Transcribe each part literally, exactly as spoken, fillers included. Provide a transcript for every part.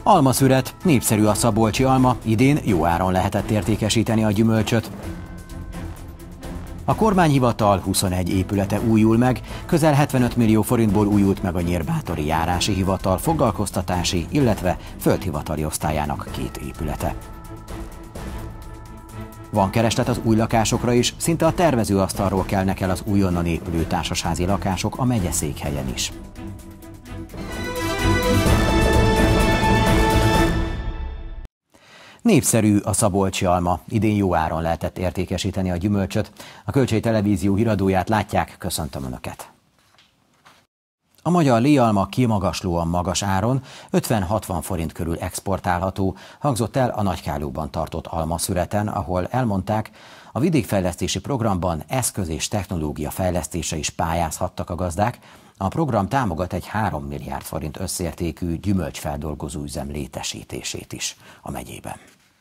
Almaszüret, népszerű a szabolcsi alma, idén jó áron lehetett értékesíteni a gyümölcsöt. A kormányhivatal huszonegy épülete újul meg, közel hetvenöt millió forintból újult meg a Nyírbátori Járási Hivatal foglalkoztatási, illetve földhivatali osztályának két épülete. Van kereslet az új lakásokra is, szinte a tervezőasztalról kelnek el az újonnan épülő társasházi lakások a megyeszékhelyen is. Népszerű a szabolcsi alma, idén jó áron lehetett értékesíteni a gyümölcsöt. A Kölcsey Televízió híradóját látják, köszöntöm Önöket! A magyar léalma kimagaslóan magas áron, ötven-hatvan forint körül exportálható, hangzott el a Nagykállóban tartott almaszüreten, ahol elmondták, a vidékfejlesztési programban eszköz és technológia fejlesztése is pályázhattak a gazdák. A program támogat egy három milliárd forint összértékű gyümölcsfeldolgozó üzem létesítését is a megyében.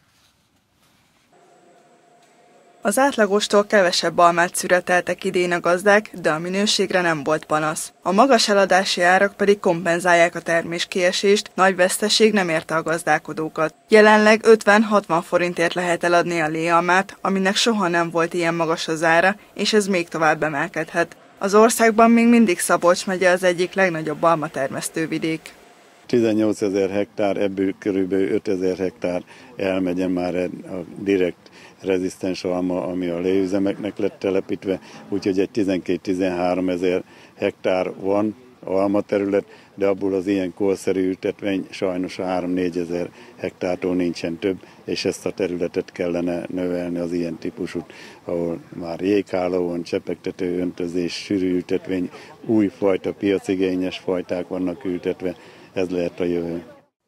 Az átlagostól kevesebb almát szüreteltek idén a gazdák, de a minőségre nem volt panasz. A magas eladási árak pedig kompenzálják a terméskiesést, nagy veszteség nem érte a gazdálkodókat. Jelenleg ötven-hatvan forintért lehet eladni a léalmát, aminek soha nem volt ilyen magas az ára, és ez még tovább emelkedhet. Az országban még mindig Szabolcs megye az egyik legnagyobb almatermesztő vidék. tizennyolcezer hektár, ebből körülbelül ötezer hektár elmegyen már a direkt rezisztens alma, ami a léüzemeknek lett telepítve, úgyhogy egy tizenkét-tizenhárom ezer hektár van alma terület, de abból az ilyen korszerű ültetvény sajnos a három-négy ezer hektártól nincsen több, és ezt a területet kellene növelni, az ilyen típusút, ahol már jégháló van, csepegtető, öntözés, sűrű ültetvény, újfajta, piacigényes fajták vannak ültetve, ez lehet a jövő.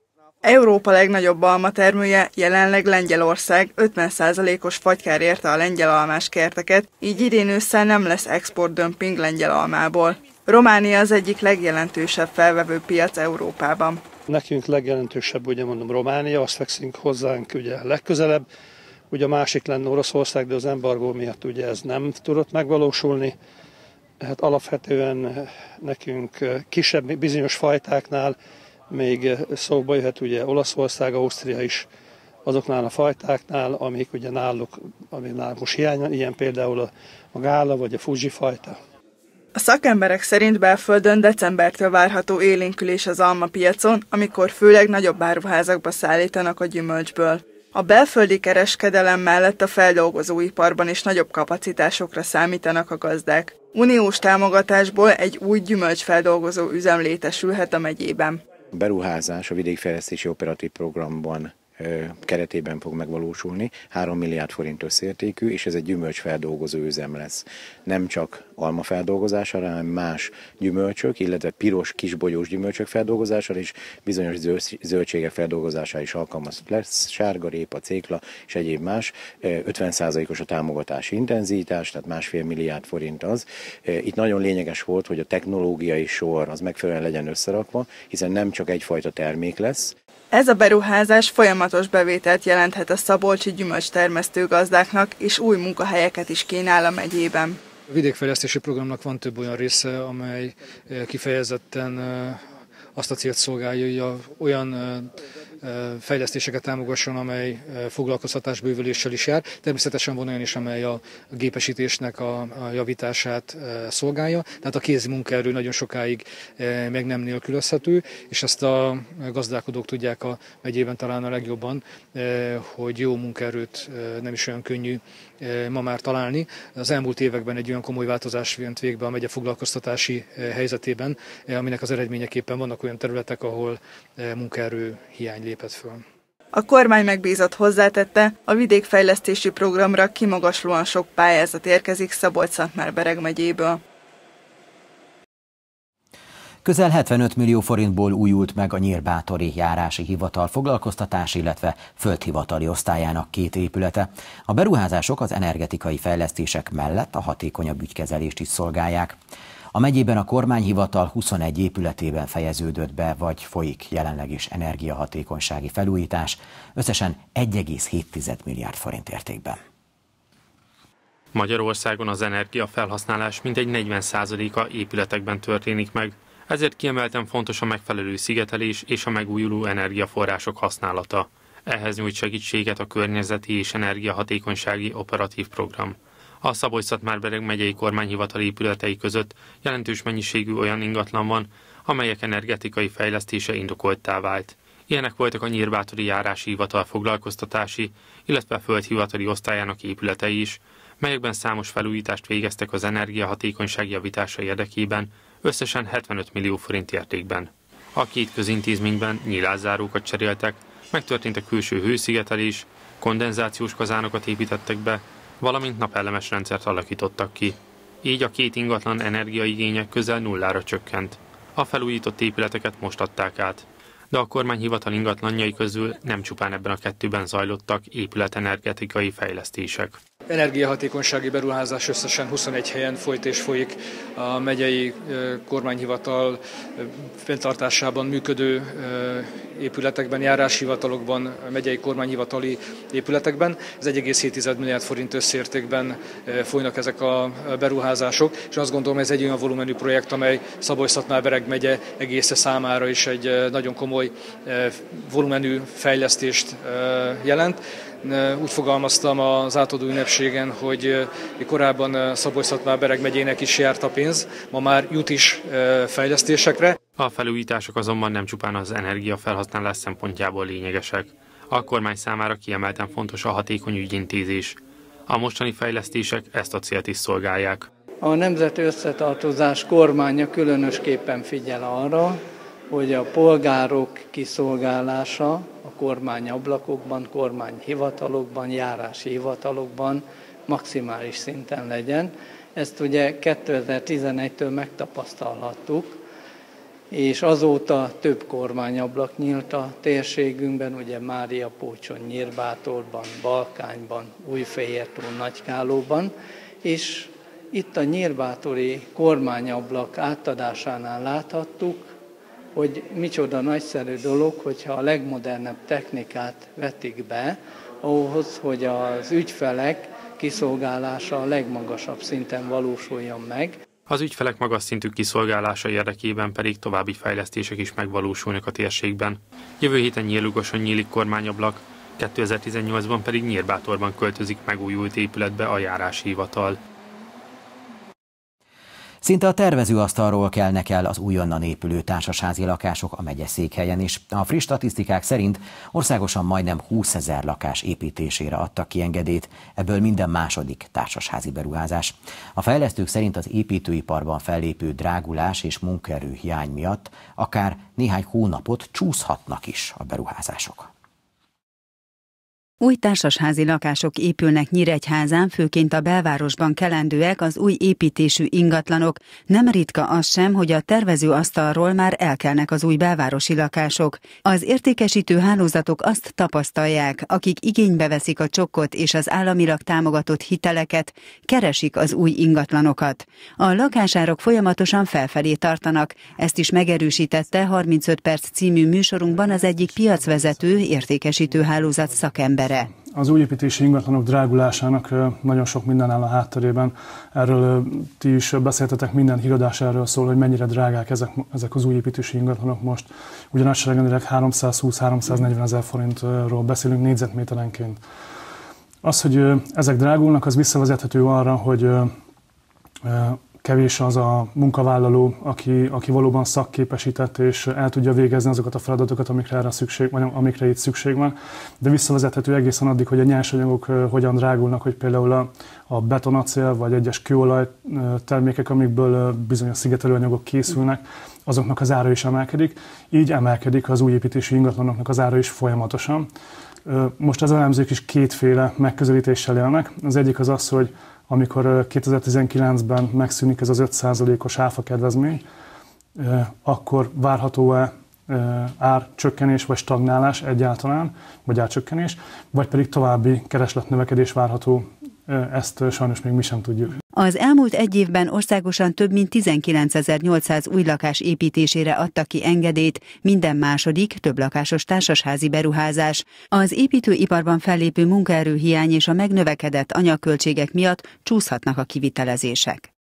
Európa legnagyobb almatermője jelenleg Lengyelország, ötven százalékos fagykár érte a lengyel almás kerteket, így idén ősszel nem lesz exportdömping lengyel almából. Románia az egyik legjelentősebb felvevő piac Európában. Nekünk legjelentősebb, ugye mondom, Románia, azt fekszünk hozzánk ugye legközelebb. Ugye a másik lenne Oroszország, de az embargó miatt ugye ez nem tudott megvalósulni. Hát alapvetően nekünk kisebb bizonyos fajtáknál még szóba jöhet ugye Olaszország, Ausztria is azoknál a fajtáknál, amik ugye náluk, ami náluk most hiány, ilyen például a, a gála vagy a Fuji fajta. A szakemberek szerint belföldön decembertől várható élénkülés az almapiacon, amikor főleg nagyobb áruházakba szállítanak a gyümölcsből. A belföldi kereskedelem mellett a feldolgozóiparban is nagyobb kapacitásokra számítanak a gazdák. Uniós támogatásból egy új gyümölcsfeldolgozó üzem létesülhet a megyében. A beruházás a vidékfejlesztési operatív programban keretében fog megvalósulni, három milliárd forint összértékű, és ez egy gyümölcsfeldolgozó üzem lesz. Nem csak almafeldolgozására, hanem más gyümölcsök, illetve piros kisbogyós gyümölcsök feldolgozására és bizonyos zöldségek feldolgozására is alkalmas lesz, sárga, répa, cékla és egyéb más. ötven százalékos a támogatási intenzitás, tehát másfél milliárd forint az. Itt nagyon lényeges volt, hogy a technológiai sor az megfelelően legyen összerakva, hiszen nem csak egyfajta termék lesz. Ez a beruházás folyamatos bevételt jelenthet a szabolcsi gyümölcstermesztő gazdáknak, és új munkahelyeket is kínál a megyében. A vidékfejlesztési programnak van több olyan része, amely kifejezetten azt a célt szolgálja, hogy olyan fejlesztéseket támogasson, amely foglalkoztatásbővüléssel is jár. Természetesen van olyan is, amely a gépesítésnek a javítását szolgálja, tehát a kézi munkaerő nagyon sokáig meg nem nélkülözhető, és ezt a gazdálkodók tudják a megyében talán a legjobban, hogy jó munkaerőt nem is olyan könnyű ma már találni. Az elmúlt években egy olyan komoly változás jött végbe a megye foglalkoztatási helyzetében, aminek az eredményeképpen vannak olyan területek, ahol munkaerő hiány lépett föl. A kormány megbízott hozzátette, a vidékfejlesztési programra kimagaslóan sok pályázat érkezik Szabolcs-Szentmár-Bereg megyéből. Közel hetvenöt millió forintból újult meg a Nyírbátori Járási Hivatal foglalkoztatási, illetve földhivatali osztályának két épülete. A beruházások az energetikai fejlesztések mellett a hatékonyabb ügykezelést is szolgálják. A megyében a kormányhivatal huszonegy épületében fejeződött be, vagy folyik jelenleg is energiahatékonysági felújítás, összesen egy egész hét milliárd forint értékben. Magyarországon az energiafelhasználás mintegy negyven százaléka épületekben történik meg. Ezért kiemelten fontos a megfelelő szigetelés és a megújuló energiaforrások használata. Ehhez nyújt segítséget a környezeti és energiahatékonysági operatív program. A Szabolcs-Szatmár-Bereg megyei kormányhivatal épületei között jelentős mennyiségű olyan ingatlan van, amelyek energetikai fejlesztése indokolttá vált. Ilyenek voltak a Nyírbátori Járási Hivatal foglalkoztatási, illetve a földhivatali osztályának épületei is, melyekben számos felújítást végeztek az energiahatékonyság javítása érdekében, összesen hetvenöt millió forint értékben. A két közintézményben nyílászárókat cseréltek, megtörtént a külső hőszigetelés, kondenzációs kazánokat építettek be, valamint napellemes rendszert alakítottak ki. Így a két ingatlan energiaigénye közel nullára csökkent. A felújított épületeket most adták át. De a kormányhivatal ingatlanjai közül nem csupán ebben a kettőben zajlottak épületenergetikai fejlesztések. Energiahatékonysági beruházás összesen huszonegy helyen folyt és folyik a megyei kormányhivatal fenntartásában működő épületekben, járáshivatalokban, megyei kormányhivatali épületekben. Ez egy egész hét milliárd forint összértékben folynak ezek a beruházások, és azt gondolom, ez egy olyan volumenű projekt, amely Szabolcs-Szatmár-Bereg megye egésze számára is egy nagyon komoly volumenű fejlesztést jelent. Úgy fogalmaztam az átadó ünnepségen, hogy korábban Szabolcs-Szatmár-Bereg megyének is járt a pénz, ma már jut is fejlesztésekre. A felújítások azonban nem csupán az energiafelhasználás szempontjából lényegesek. A kormány számára kiemelten fontos a hatékony ügyintézés. A mostani fejlesztések ezt a célt is szolgálják. A Nemzeti Összetartozás kormánya különösképpen figyel arra, hogy a polgárok kiszolgálása a kormányablakokban, kormányhivatalokban, járási hivatalokban maximális szinten legyen. Ezt ugye kétezer-tizenegytől megtapasztalhattuk, és azóta több kormányablak nyílt a térségünkben, ugye Máriapócson, Nyírbátorban, Balkányban, Újfehértón, Nagykálóban, és itt a nyírbátori kormányablak átadásánál láthattuk, hogy micsoda nagyszerű dolog, hogyha a legmodernebb technikát vetik be, ahhoz, hogy az ügyfelek kiszolgálása a legmagasabb szinten valósuljon meg. Az ügyfelek magas szintű kiszolgálása érdekében pedig további fejlesztések is megvalósulnak a térségben. Jövő héten Nyírlugoson nyílik kormányablak, kétezer-tizennyolcban pedig Nyírbátorban költözik megújult épületbe a járási hivatal. Szinte a tervezőasztalról kelnek el az újonnan épülő társasházi lakások a megyeszékhelyen is. A friss statisztikák szerint országosan majdnem húszezer lakás építésére adtak ki engedélyt, ebből minden második társasházi beruházás. A fejlesztők szerint az építőiparban fellépő drágulás és munkaerő hiány miatt akár néhány hónapot csúszhatnak is a beruházások. Új társasházi lakások épülnek Nyíregyházán, főként a belvárosban kelendőek az új építésű ingatlanok. Nem ritka az sem, hogy a tervezőasztalról már elkelnek az új belvárosi lakások. Az értékesítő hálózatok azt tapasztalják, akik igénybe veszik a csokkot és az államilag támogatott hiteleket, keresik az új ingatlanokat. A lakásárak folyamatosan felfelé tartanak, ezt is megerősítette harmincöt perc című műsorunkban az egyik piacvezető értékesítő hálózat szakembere. Az újépítési ingatlanok drágulásának nagyon sok minden áll a hátterében. Erről ti is beszéltetek, minden híradás erről szól, hogy mennyire drágák ezek, ezek az újépítési ingatlanok most. Ugye nagyságrendileg háromszázhúsz-háromszáznegyven ezer forintról beszélünk négyzetméterenként. Az, hogy ezek drágulnak, az visszavezethető arra, hogy kevés az a munkavállaló, aki, aki valóban szakképesített és el tudja végezni azokat a feladatokat, amikre, erre szükség, vagy amikre itt szükség van. De visszavezethető egészen addig, hogy a nyersanyagok hogyan drágulnak, hogy például a, a betonacél vagy egyes kőolaj termékek, amikből bizonyos szigetelőanyagok készülnek, azoknak az ára is emelkedik. Így emelkedik az újépítési ingatlanoknak az ára is folyamatosan. Most az elemzők is kétféle megközelítéssel élnek. Az egyik az az, hogy amikor kétezer-tizenkilencben megszűnik ez az öt százalékos áfakedvezmény, akkor várható-e árcsökkenés vagy stagnálás egyáltalán, vagy árcsökkenés, vagy pedig további keresletnövekedés várható, ezt sajnos még mi sem tudjuk. Az elmúlt egy évben országosan több mint tizenkilencezer-nyolcszáz új lakás építésére adtak ki engedélyt, minden második többlakásos társasházi beruházás. Az építőiparban fellépő munkaerőhiány és a megnövekedett anyagköltségek miatt csúszhatnak a kivitelezések.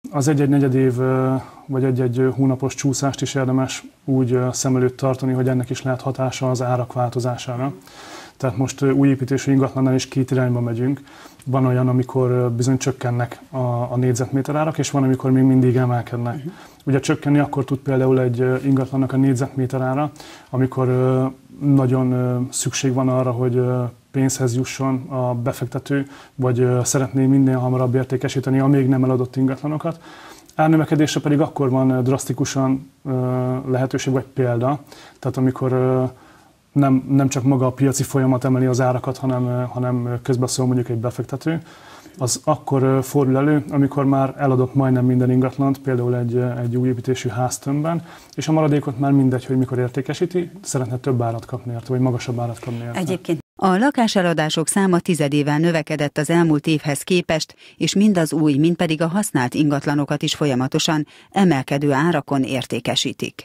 Az egy-egy negyed év vagy egy-egy hónapos csúszást is érdemes úgy szem előtt tartani, hogy ennek is lehet hatása az árak változására. Tehát most új építésű ingatlannál is két irányba megyünk. Van olyan, amikor bizony csökkennek a, a négyzetméter árak, és van, amikor még mindig emelkednek. Uh-huh. Ugye csökkenni akkor tud például egy ingatlannak a négyzetméter ára, amikor nagyon szükség van arra, hogy pénzhez jusson a befektető, vagy szeretné minél hamarabb értékesíteni a még nem eladott ingatlanokat. Árnövekedésre pedig akkor van drasztikusan lehetőség, vagy példa, tehát amikor nem, nem csak maga a piaci folyamat emeli az árakat, hanem, hanem közbeszól mondjuk egy befektető, az akkor fordul elő, amikor már eladott majdnem minden ingatlant, például egy, egy új építésű háztömbben, és a maradékot már mindegy, hogy mikor értékesíti, szeretne több árat kapni érte, vagy magasabb árat kapni érte. Egyébként a lakáseladások száma tizedével növekedett az elmúlt évhez képest, és mind az új, mind pedig a használt ingatlanokat is folyamatosan emelkedő árakon értékesítik.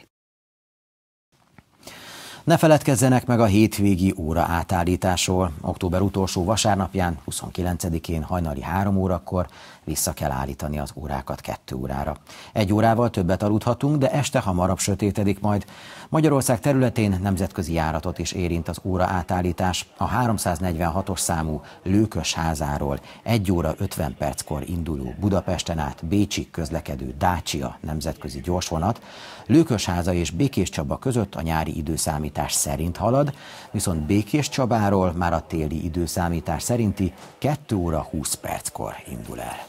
Ne feledkezzenek meg a hétvégi óra átállításról. Október utolsó vasárnapján, huszonkilencedikén hajnali három órakor vissza kell állítani az órákat kettő órára. Egy órával többet aludhatunk, de este hamarabb sötétedik majd. Magyarország területén nemzetközi járatot is érint az óra átállítás. A háromszáznegyvenhatos számú Lőkösházáról egy óra ötven perckor induló Budapesten át Bécsig közlekedő Dacia nemzetközi gyorsvonat Lőkösháza és Békéscsaba között a nyári időszámítás szerint halad, viszont Békéscsabáról már a téli időszámítás szerinti kettő óra húsz perckor indul el.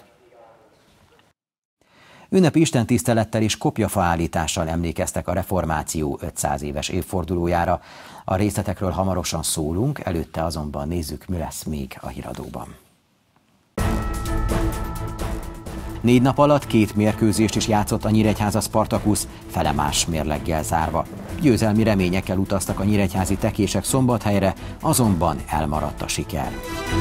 Ünnepi istentisztelettel és kopjafaállítással emlékeztek a reformáció ötszáz éves évfordulójára. A részletekről hamarosan szólunk, előtte azonban nézzük, mi lesz még a híradóban. Négy nap alatt két mérkőzést is játszott a Nyíregyháza Spartakusz, fele más mérleggel zárva. Győzelmi reményekkel utaztak a nyíregyházi tekések Szombathelyre, azonban elmaradt a siker.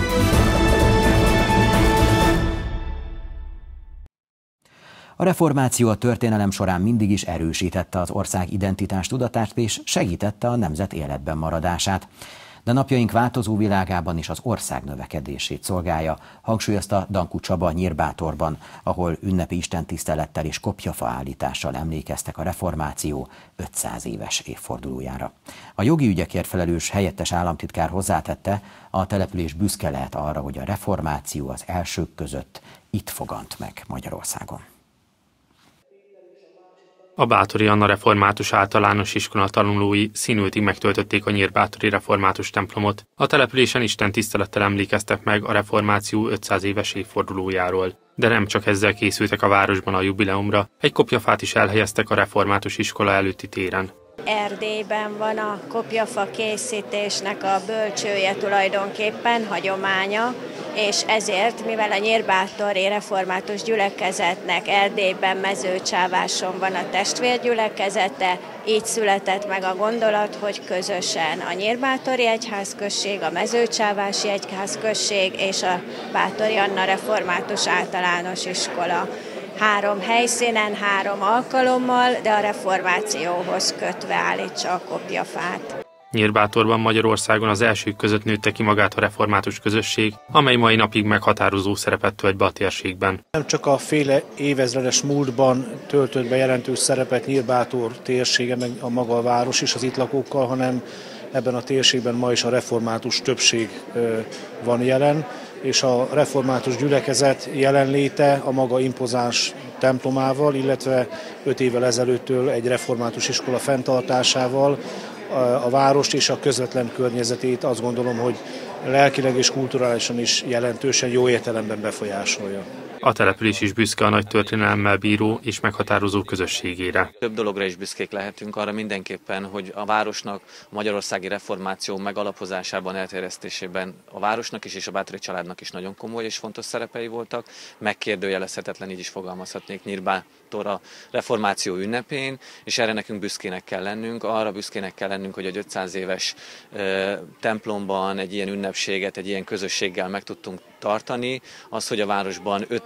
A reformáció a történelem során mindig is erősítette az ország identitás tudatát és segítette a nemzet életben maradását. De napjaink változó világában is az ország növekedését szolgálja, hangsúlyozta Dankó Csaba Nyírbátorban, ahol ünnepi istentisztelettel és kopjafaállítással emlékeztek a reformáció ötszáz éves évfordulójára. A jogi ügyekért felelős helyettes államtitkár hozzátette, a település büszke lehet arra, hogy a reformáció az elsők között itt fogant meg Magyarországon. A Báthori Anna Református Általános Iskola tanulói színültig megtöltötték a Nyírbátori Református templomot. A településen istentisztelettel emlékeztek meg a reformáció ötszáz éves évfordulójáról. De nem csak ezzel készültek a városban a jubileumra, egy kopjafát is elhelyeztek a Református Iskola előtti téren. Erdélyben van a kopjafa készítésnek a bölcsője tulajdonképpen, hagyománya, és ezért, mivel a Nyírbátori Református Gyülekezetnek Erdélyben Mezőcsáváson van a testvérgyülekezete, így született meg a gondolat, hogy közösen a Nyírbátori Egyházközség, a Mezőcsávási Egyházközség és a Báthori Anna Református Általános Iskola. Három helyszínen, három alkalommal, de a reformációhoz kötve állítsa a kopjafát. Nyírbátorban Magyarországon az elsők között nőtte ki magát a református közösség, amely mai napig meghatározó szerepet tölt be a térségben. Nem csak a féle évezredes múltban töltött be jelentős szerepet Nyírbátor térsége, meg a maga a város is az itt lakókkal, hanem ebben a térségben ma is a református többség van jelen, és a református gyülekezet jelenléte a maga impozáns templomával, illetve öt évvel ezelőttől egy református iskola fenntartásával a várost és a közvetlen környezetét azt gondolom, hogy lelkileg és kulturálisan is jelentősen jó értelemben befolyásolja. A település is büszke a nagy történelemmel bíró és meghatározó közösségére. Több dologra is büszkék lehetünk, arra mindenképpen, hogy a városnak a magyarországi reformáció megalapozásában, elterjesztésében a városnak is és a Báthori családnak is nagyon komoly és fontos szerepei voltak. Megkérdőjelezhetetlen, így is fogalmazhatnék, Nyírbátor a reformáció ünnepén, és erre nekünk büszkének kell lennünk. Arra büszkének kell lennünk, hogy egy ötszáz éves ö, templomban egy ilyen ünnepséget, egy ilyen közösséggel meg tudtunk tartani. Az, hogy a városban öt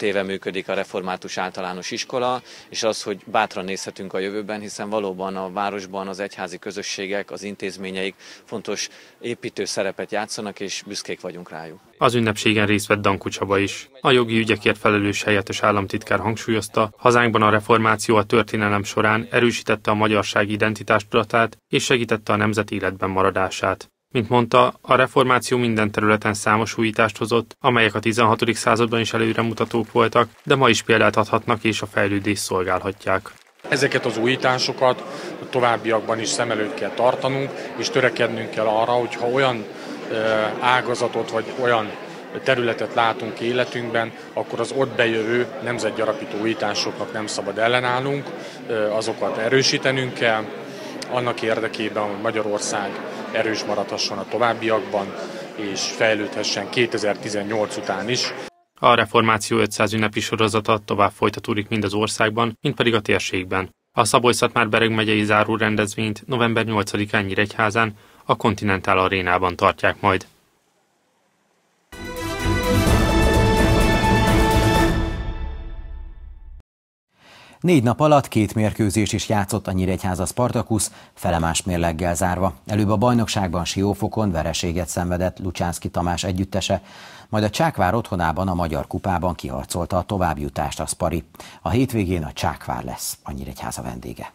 öt éve működik a református általános iskola, és az, hogy bátran nézhetünk a jövőben, hiszen valóban a városban az egyházi közösségek, az intézményeik fontos építő szerepet játszanak, és büszkék vagyunk rájuk. Az ünnepségen részt vett Danku Csaba is. A jogi ügyekért felelős helyettes államtitkár hangsúlyozta, hazánkban a reformáció a történelem során erősítette a magyarság identitástudatát és segítette a nemzet életben maradását. Mint mondta, a reformáció minden területen számos újítást hozott, amelyek a tizenhatodik században is előremutatók voltak, de ma is példát adhatnak és a fejlődést szolgálhatják. Ezeket az újításokat a továbbiakban is szem előtt kell tartanunk, és törekednünk kell arra, hogy ha olyan ágazatot vagy olyan területet látunk életünkben, akkor az ott bejövő nemzetgyarapító újításoknak nem szabad ellenállnunk, azokat erősítenünk kell, annak érdekében, hogy Magyarország erős maradhasson a továbbiakban, és fejlődhessen kétezer-tizennyolc után is. A reformáció ötszáz ünnepi sorozata tovább folytatódik mind az országban, mind pedig a térségben. A Szabolcs-Szatmár-Bereg megyei záró rendezvényt november nyolcadikán Nyíregyházán, a Continental Arénában tartják majd. Négy nap alatt két mérkőzés is játszott a Nyíregyháza Spartacus, felemás mérleggel zárva. Előbb a bajnokságban Siófokon vereséget szenvedett Lucsánszky Tamás együttese, majd a Csákvár otthonában a Magyar Kupában kiharcolta a továbbjutást a Spari. A hétvégén a Csákvár lesz a Nyíregyháza vendége.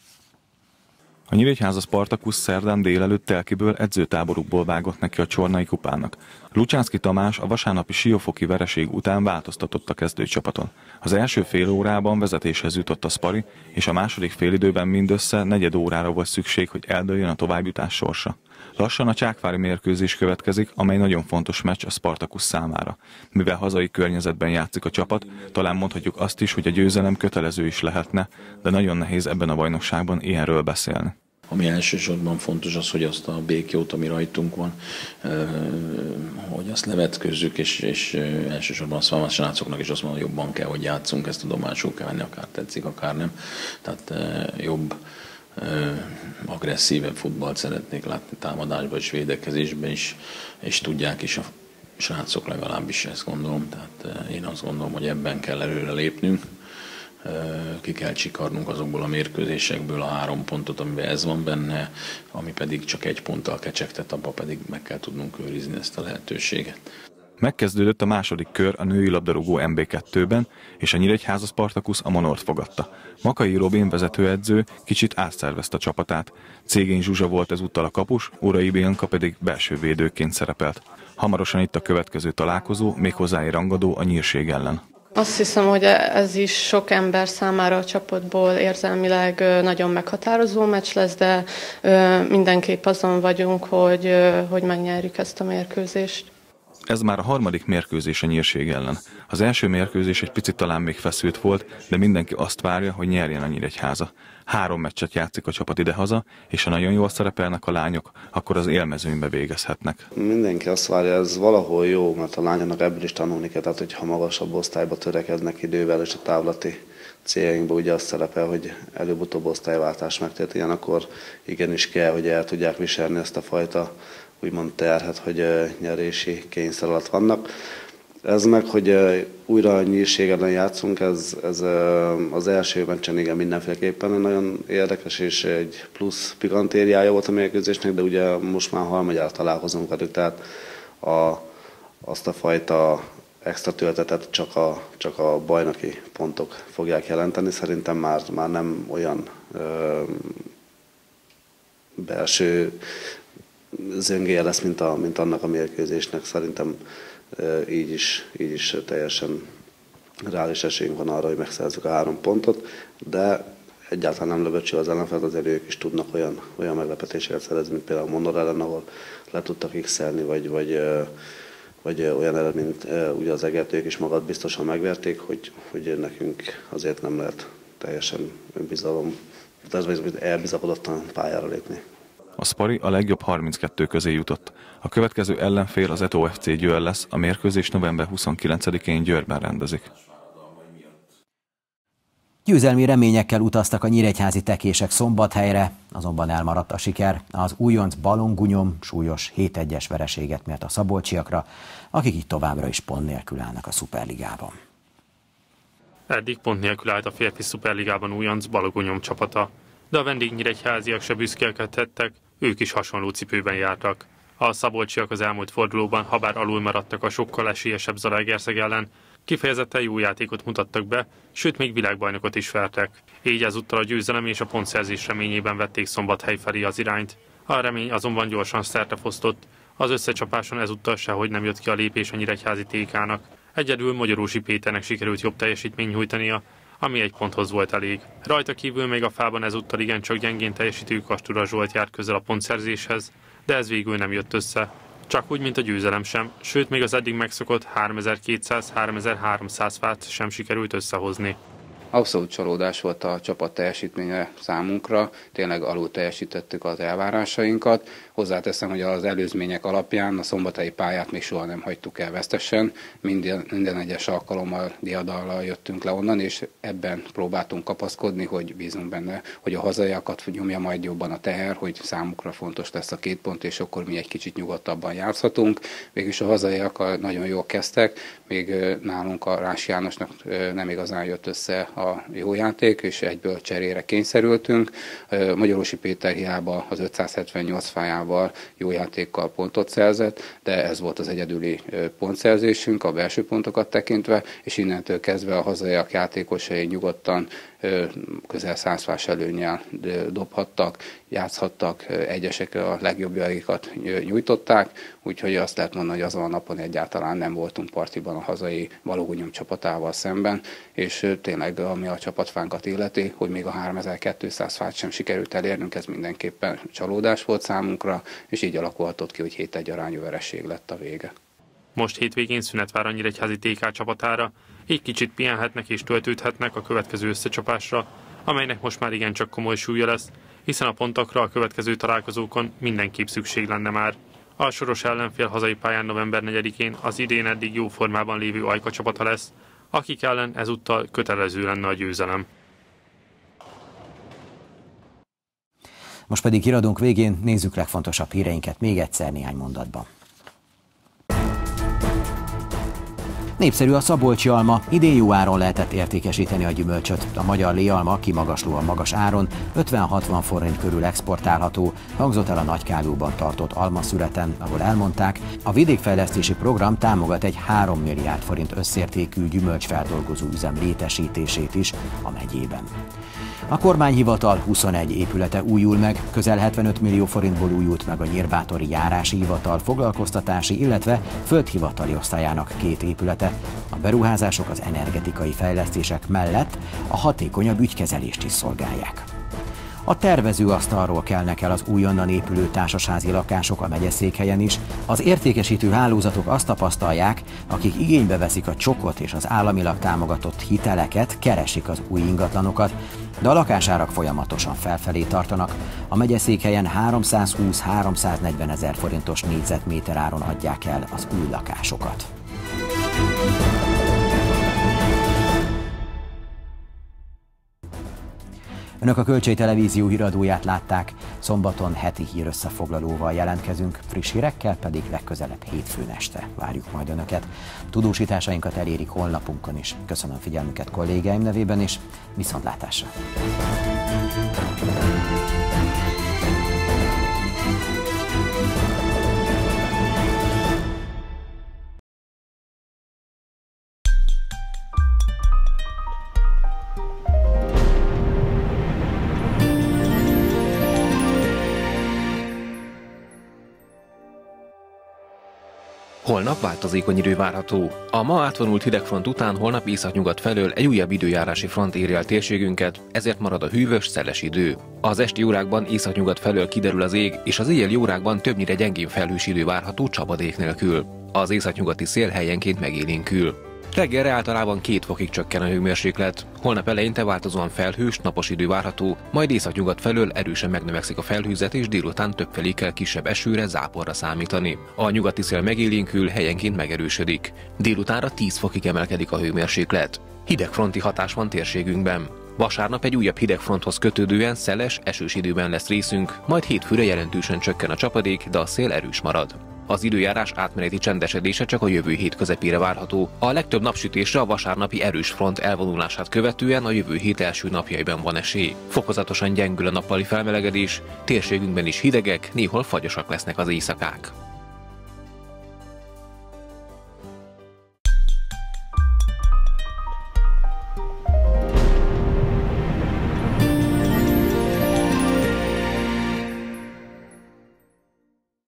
A Nyíregyháza Spartacus szerdán délelőtt telkiből edzőtáborukból vágott neki a Csornai Kupának. Lucsánszky Tamás a vasárnapi siófoki vereség után változtatott a kezdőcsapaton. Az első fél órában vezetéshez jutott a Spari, és a második félidőben mindössze negyed órára volt szükség, hogy eldőljön a továbbjutás sorsa. Lassan a csákvári mérkőzés következik, amely nagyon fontos meccs a Spartacus számára. Mivel hazai környezetben játszik a csapat, talán mondhatjuk azt is, hogy a győzelem kötelező is lehetne, de nagyon nehéz ebben a bajnokságban ilyenről beszélni. Ami elsősorban fontos az, hogy azt a békjót, ami rajtunk van, hogy azt levetközzük, és, és elsősorban azt van a srácoknak is azt mondom, hogy jobban kell, hogy játszunk, ezt tudomásul kell venni, akár tetszik, akár nem. Tehát jobb, agresszívebb futballt szeretnék látni támadásban és védekezésben is, és tudják is a srácok, legalábbis ezt gondolom. Tehát én azt gondolom, hogy ebben kell előre lépnünk. Ki kell csikarnunk azokból a mérkőzésekből a három pontot, amiben ez van benne, ami pedig csak egy ponttal kecsegtet, abba pedig meg kell tudnunk őrizni ezt a lehetőséget. Megkezdődött a második kör a női labdarúgó em bé kettőben, és a Nyíregyháza Spartacus a Monort fogadta. Makai Robin vezetőedző kicsit átszervezte a csapatát. Cégény Zsuzsa volt ezúttal a kapus, Urai Bianca pedig belső védőként szerepelt. Hamarosan itt a következő találkozó, méghozzá egy rangadó a Nyírség ellen. Azt hiszem, hogy ez is sok ember számára a csapatból érzelmileg nagyon meghatározó meccs lesz, de mindenképp azon vagyunk, hogy, hogy megnyerjük ezt a mérkőzést. Ez már a harmadik mérkőzés a Nyírség ellen. Az első mérkőzés egy picit talán még feszült volt, de mindenki azt várja, hogy nyerjen a Nyíregyháza. Három meccset játszik a csapat idehaza, és ha nagyon jól szerepelnek a lányok, akkor az élmezőnybe végezhetnek. Mindenki azt várja, ez valahol jó, mert a lányoknak ebből is tanulni kell, tehát hogyha magasabb osztályba törekednek idővel, és a távlati céljainkban ugye azt szerepel, hogy előbb-utóbb osztályváltás megtörténjen, akkor igenis kell, hogy el tudják viselni ezt a fajta úgymond terhet, hogy nyerési kényszer alatt vannak. Ez meg, hogy újra a Nyírség ellen játszunk, ez, ez az első meccsen igen mindenféleképpen nagyon érdekes, és egy plusz pikantériája volt a mérkőzésnek, de ugye most már harmadjára találkozunk velük, tehát a, azt a fajta extra töltetet csak a, csak a bajnoki pontok fogják jelenteni. Szerintem már, már nem olyan ö, belső zöngéje lesz, mint, a, mint annak a mérkőzésnek. Szerintem így is, így is teljesen reális esélyünk van arra, hogy megszerzzük a három pontot, de egyáltalán nem löböcsi az ellenfelet, azért ők is tudnak olyan, olyan meglepetéseket szerezni, mint például Monor ellen, ahol le tudtak x-elni, vagy, vagy, vagy olyan eredményt, ugye az Egertők is magad biztosan megverték, hogy, hogy nekünk azért nem lehet teljesen önbizalom, elbizakodottan pályára lépni. A Spari a legjobb harminckettő közé jutott. A következő ellenfél az Eto ef cé Győr lesz, a mérkőzés november huszonkilencedikén Győrben rendezik. Győzelmi reményekkel utaztak a nyíregyházi tekések Szombathelyre, azonban elmaradt a siker. Az újonc Balongunyom súlyos hét egyes vereséget mért a szabolcsiakra, akik így továbbra is pont nélkül állnak a Szuperligában. Eddig pont nélkül állt a férfi szuperligában újonc Balogh csapata, de a vendégnyíregyháziak se büszkélkedhettek, ők is hasonló cipőben jártak. A szabolcsiak az elmúlt fordulóban, habár alul maradtak a sokkal esélyesebb Zalaegerszeg ellen, kifejezetten jó játékot mutattak be, sőt még világbajnokot is vertek. Így ezúttal a győzelem és a pontszerzés reményében vették Szombathely felé az irányt. A remény azonban gyorsan szertefosztott, az összecsapáson ezúttal sehogy nem jött ki a lépés a nyíregyházi té ká-nak. Egyedül Magyarósi Péternek sikerült jobb teljesítmény nyújtania, ami egy ponthoz volt elég. Rajta kívül még a fában ezúttal igencsak gyengén teljesítő Kastura Zsolt járt közel a pontszerzéshez, de ez végül nem jött össze. Csak úgy, mint a győzelem sem, sőt még az eddig megszokott háromezer-kétszáz-háromezer-háromszáz fát sem sikerült összehozni. Abszolút csalódás volt a csapat teljesítménye számunkra, tényleg alul teljesítettük az elvárásainkat. Hozzáteszem, hogy az előzmények alapján a szombathelyi pályát még soha nem hagytuk el vesztesen, minden, minden egyes alkalommal diadallal jöttünk le onnan, és ebben próbáltunk kapaszkodni, hogy bízunk benne, hogy a hazaiakat nyomja majd jobban a teher, hogy számukra fontos lesz a két pont, és akkor mi egy kicsit nyugodtabban játszhatunk. Végülis a hazaiak nagyon jól kezdtek, még nálunk a Rás Jánosnak nem igazán jött össze a jó játék, és egyből cserére kényszerültünk. Magyarósi Péter hiába az ötszázhetvennyolc fájával jó játékkal pontot szerzett, de ez volt az egyedüli pontszerzésünk a belső pontokat tekintve, és innentől kezdve a hazaiak játékosai nyugodtan közel száz fás előnnyel dobhattak, játszhattak, egyesek a legjobbjaikat nyújtották, úgyhogy azt lehet mondani, hogy azon a napon egyáltalán nem voltunk partiban a hazai Balogh csapatával szemben, és tényleg ami a csapatfánkat illeti, hogy még a háromezer-kétszáz fát sem sikerült elérnünk, ez mindenképpen csalódás volt számunkra, és így alakulhatott ki, hogy hét egy arányú vereség lett a vége. Most hétvégén szünet vár a nyíregyházi té ká csapatára, így kicsit pihenhetnek és töltődhetnek a következő összecsapásra, amelynek most már igencsak komoly súlya lesz, hiszen a pontokra a következő találkozókon mindenképp szükség lenne már. A soros ellenfél hazai pályán november negyedikén az idén eddig jó formában lévő Ajka csapata lesz, akik ellen ezúttal kötelező lenne a győzelem. Most pedig híradónk végén nézzük legfontosabb híreinket még egyszer néhány mondatban. Népszerű a szabolcsi alma, idén jó áron lehetett értékesíteni a gyümölcsöt. A magyar léalma kimagaslóan magas áron, ötven-hatvan forint körül exportálható, hangzott el a Nagykállóban tartott almaszüreten, ahol elmondták, a vidékfejlesztési program támogat egy három milliárd forint összértékű gyümölcsfeldolgozó üzem létesítését is a megyében. A kormányhivatal huszonegy épülete újul meg, közel hetvenöt millió forintból újult meg a Nyírbátori Járási Hivatal foglalkoztatási, illetve földhivatali osztályának két épülete. A beruházások az energetikai fejlesztések mellett a hatékonyabb ügykezelést is szolgálják. A tervezőasztalról kelnek el az újonnan épülő társasházi lakások a megyeszékhelyen is. Az értékesítő hálózatok azt tapasztalják, akik igénybe veszik a csokot és az államilag támogatott hiteleket, keresik az új ingatlanokat, de a lakásárak folyamatosan felfelé tartanak. A megyeszékhelyen háromszázhúsz-háromszáznegyven ezer forintos négyzetméter áron adják el az új lakásokat. Önök a Kölcsei Televízió híradóját látták, szombaton heti hírösszefoglalóval jelentkezünk, friss hírekkel pedig legközelebb hétfőn este várjuk majd Önöket. Tudósításainkat elérik honlapunkon is. Köszönöm figyelmüket kollégáim nevében is, viszontlátásra! Holnap változékony idő várható. A ma átvonult hidegfront után holnap északnyugat felől egy újabb időjárási front éri el térségünket, ezért marad a hűvös, szeles idő. Az esti órákban északnyugat felől kiderül az ég, és az éjjeli órákban többnyire gyengén felhős idő várható csapadék nélkül. Az északnyugati szél helyenként megélénkül. Reggelre általában két fokig csökken a hőmérséklet. Holnap eleinte változóan felhős, napos idő várható, majd északnyugat felől erősen megnövekszik a felhőzet, és délután többfelé kell kisebb esőre, záporra számítani. A nyugati szél megélénkül, helyenként megerősödik. Délutánra tíz fokig emelkedik a hőmérséklet. Hidegfronti hatás van térségünkben. Vasárnap egy újabb hidegfronthoz kötődően szeles, esős időben lesz részünk, majd hétfőre jelentősen csökken a csapadék, de a szél erős marad. Az időjárás átmeneti csendesedése csak a jövő hét közepére várható. A legtöbb napsütésre a vasárnapi erős front elvonulását követően a jövő hét első napjaiban van esély. Fokozatosan gyengül a nappali felmelegedés, térségünkben is hidegek, néhol fagyosak lesznek az éjszakák.